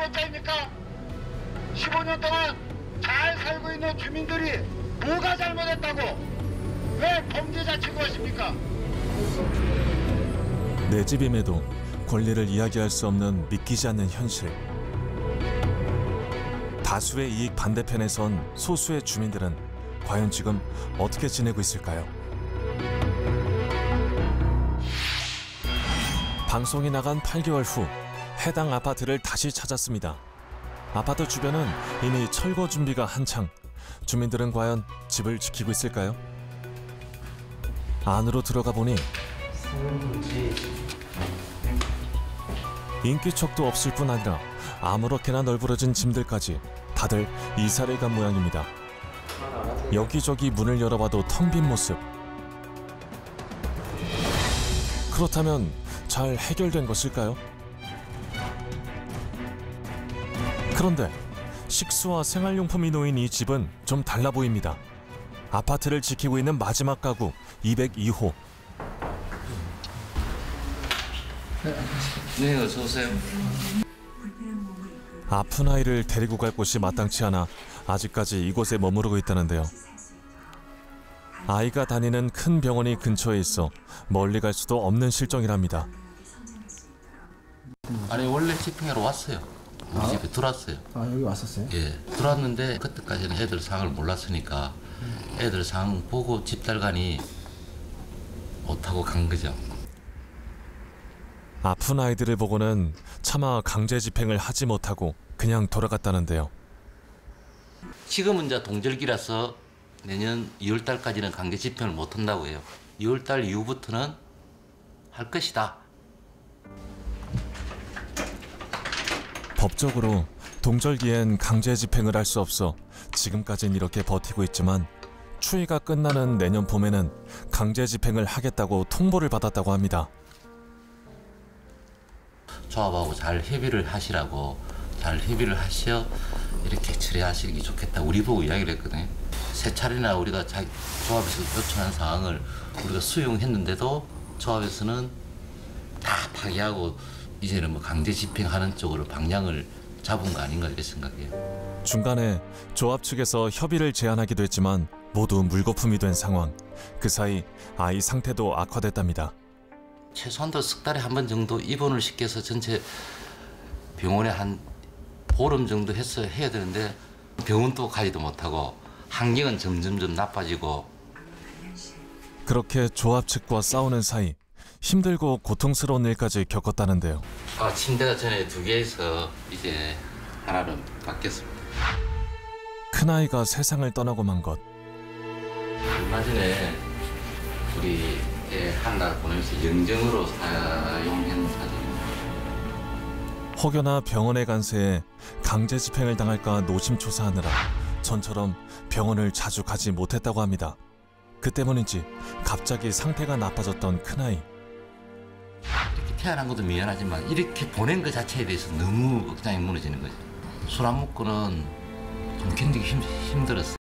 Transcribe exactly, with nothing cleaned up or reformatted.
살자입니까? 십오 년 동안 잘 살고 있는 주민들이 뭐가 잘못했다고 왜 범죄자 취급하십니까? 내 집임에도 권리를 이야기할 수 없는 믿기지 않는 현실. 다수의 이익 반대편에 선 소수의 주민들은 과연 지금 어떻게 지내고 있을까요? 방송이 나간 팔 개월 후 해당 아파트를 다시 찾았습니다. 아파트 주변은 이미 철거 준비가 한창. 주민들은 과연 집을 지키고 있을까요? 안으로 들어가 보니 인기척도 없을 뿐 아니라 아무렇게나 널브러진 짐들까지 다들 이사를 간 모양입니다. 여기저기 문을 열어봐도 텅 빈 모습. 그렇다면 잘 해결된 것일까요? 그런데 식수와 생활용품이 놓인 이 집은 좀 달라 보입니다. 아파트를 지키고 있는 마지막 가구 이백이 호. 네, 어서 오세요. 아픈 아이를 데리고 갈 곳이 마땅치 않아 아직까지 이곳에 머무르고 있다는데요. 아이가 다니는 큰 병원이 근처에 있어 멀리 갈 수도 없는 실정이랍니다. 아니 원래 집행하러 왔어요. 우리 아? 집에 들어왔어요. 아, 여기 왔었어요? 예, 들어왔는데 그때까지는 애들 상황을 몰랐으니까 애들 상황 보고 집달간이 못하고 간 거죠. 아픈 아이들을 보고는 차마 강제 집행을 하지 못하고 그냥 돌아갔다는데요. 지금은 이제 동절기라서 내년 이월 달까지는 강제 집행을 못 한다고 해요. 이월 달 이후부터는 할 것이다. 법적으로 동절기엔 강제 집행을 할 수 없어 지금까진 이렇게 버티고 있지만 추위가 끝나는 내년 봄에는 강제 집행을 하겠다고 통보를 받았다고 합니다. 조합하고 잘 협의를 하시라고, 잘 협의를 하셔 이렇게 처리하시는 게 좋겠다. 우리 보고 이야기를 했거든요. 세 차례나 우리가 자, 조합에서 요청한 사항을 우리가 수용했는데도 조합에서는 다 파기하고 이제는 뭐 강제 집행하는 쪽으로 방향을 잡은 거 아닌가 이렇게 생각해요. 중간에 조합 측에서 협의를 제안하기도 했지만 모두 물거품이 된 상황. 그 사이 아이 상태도 악화됐답니다. 최소한도 석 달에 한 번 정도 입원을 시켜서 전체 병원에 한 보름 정도 해서 해야 되는데 병원도 가지도 못하고 환경은 점점점 나빠지고. 그렇게 조합 측과 싸우는 사이 힘들고 고통스러운 일까지 겪었다는데요. 아, 침대가 전에 두 개에서 이제 하나로 바뀌었습니다. 큰아이가 세상을 떠나고 만 것. 얼마 전에 우리 애 한나 보내면서 영정으로 사용한 사진입니다. 혹여나 병원에 간 새에 강제 집행을 당할까 노심초사하느라 전처럼 병원을 자주 가지 못했다고 합니다. 그 때문인지 갑자기 상태가 나빠졌던 큰아이. 이렇게 태어난 것도 미안하지만 이렇게 보낸 것 자체에 대해서 너무 억장이 무너지는 거죠. 술 안 먹고는 좀 견디기 힘, 힘들었어요.